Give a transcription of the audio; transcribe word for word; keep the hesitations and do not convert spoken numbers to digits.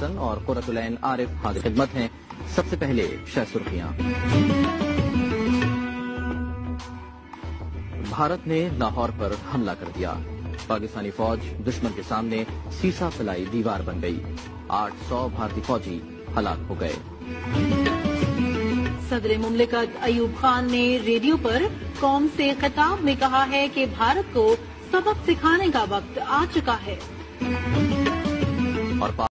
हसन और कुर्रतुलैन आरिफ हाजिर खिदमत हैं। सबसे पहले शह सुर्खियां। भारत ने लाहौर पर हमला कर दिया। पाकिस्तानी फौज दुश्मन के सामने सीसा फैलाई दीवार बन गई। आठ सौ भारतीय फौजी हलाक हो गए। सदर मुमलिकत अयूब खान ने रेडियो पर कौम से खिताब में कहा है कि भारत को सबक सिखाने का वक्त आ चुका है। और